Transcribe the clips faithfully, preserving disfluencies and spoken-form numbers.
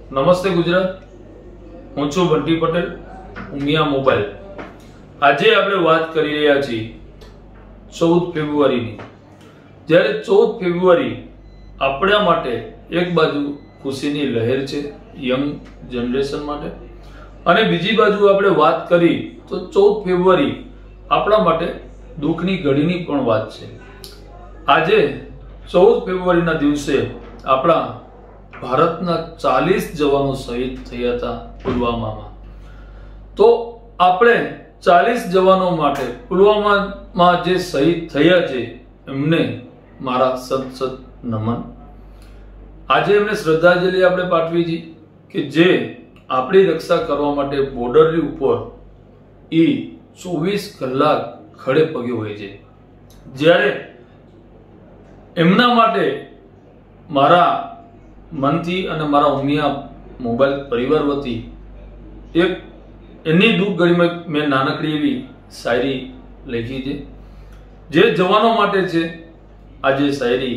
નમસ્તે ગુજરાત, હું છું બંટી પટેલ, ઉમિયા મોબાઈલ। આજે આપણે વાત કરી રહ્યા છીએ ચૌદ ફેબ્રુઆરીની। જ્યારે ચૌદ ફેબ્રુઆરી આપણા માટે એક બાજુ ખુશીની લહેર છે યંગ જનરેશન માટે, અને બીજી બાજુ આપણે વાત કરી તો ચૌદ ફેબ્રુઆરી આપણા માટે દુઃખની ઘડીની પણ વાત છે। આજે ચૌદ ફેબ્રુઆરીના દિવસે આપણા ભારતના ચાલીસ જવાનો શહીદ થયા હતા પુલવામામાં। તો આપણે ચાલીસ જવાનો માટે પુલવામામાં જે શહીદ થયા છે એમને મારા સત સત નમન। આજે એમને શ્રદ્ધાંજલિ આપણે પાઠવી છે કે જે આપણી રક્ષા કરવા માટે બોર્ડરની ઉપર એ ચોવીસ કલાક ખડે પગે હોય છે। જ્યારે એમના માટે મારા મનથી અને મારા ઉમિયા મોબાઈલ પરિવાર વતી એક એની દુઃખ ઘડીમાં મેં નાનકડી એવી શાયરી લખી છે જે જવાનો માટે છે। આજે શાયરી,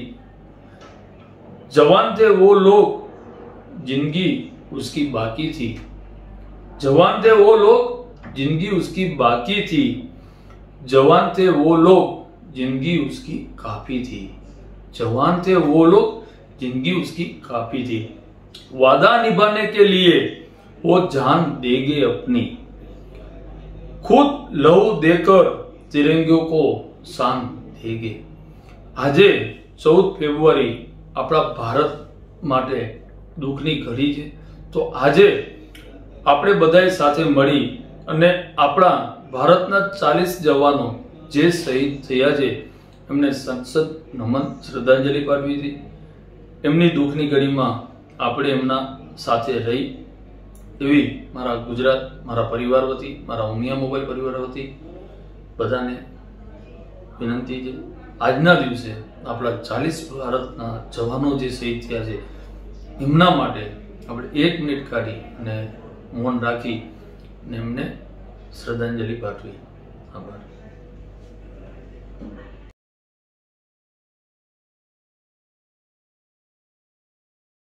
जवान थे वो लोग जिंदगी उसकी बाकी थी, जवान थे वो लोग जिंदगी उसकी बाकी थी, जवान थे वो लोग जिंदगी उसकी काफी थी, जवान थे वो लोग जिंदगी उसकी काफी थी, वादा निभाने के लिए वो जान देंगे अपनी, खुद लहू देकर तिरंगे को शान देंगे। આજે ચૌદ ફેબ્રુઆરી આપણા ભારત માટે દુઃખની ઘડી છે। તો આજે આપણે બધાએ સાથે મળી અને આપણા ભારતના ચાલીસ જવાનો જે શહીદ થયા છે એમને સંસદ નમન શ્રદ્ધાંજલિ પાઠવી હતી। એમની દુઃખની ઘડીમાં આપણે એમના સાથે રહી એવી મારા ગુજરાત, મારા પરિવાર વતી, મારા ઉમિયા મોબાઈલ પરિવાર વતી બધાને વિનંતી છે। આજના દિવસે આપણા ચાલીસ ભારતના જવાનો જે શહીદ થયા છે એમના માટે આપણે એક મિનિટ કાઢી અને મૌન રાખી અને એમને શ્રદ્ધાંજલિ પાઠવી। આભાર।